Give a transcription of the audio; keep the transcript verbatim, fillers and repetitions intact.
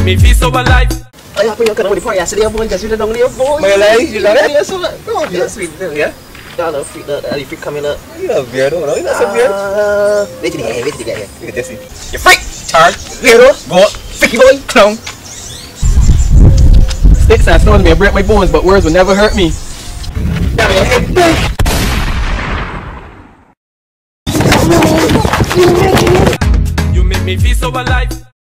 me feel so alive. Ay, apa yang kena di fire? Sedih boy, just sudah dong dia boy. Malay, you love it? Yes, so. No, You're sweet, yeah? dah lah, fit dah, ada fit coming up. You're weird, no? You're not so weird. Ah, wait tiga, wait tiga ya. Look at this. You freak! Charge! Weirdo, Go! freaky boy, Clown! Sticks and stones may break my bones, but words will never hurt me. You make me feel so alive.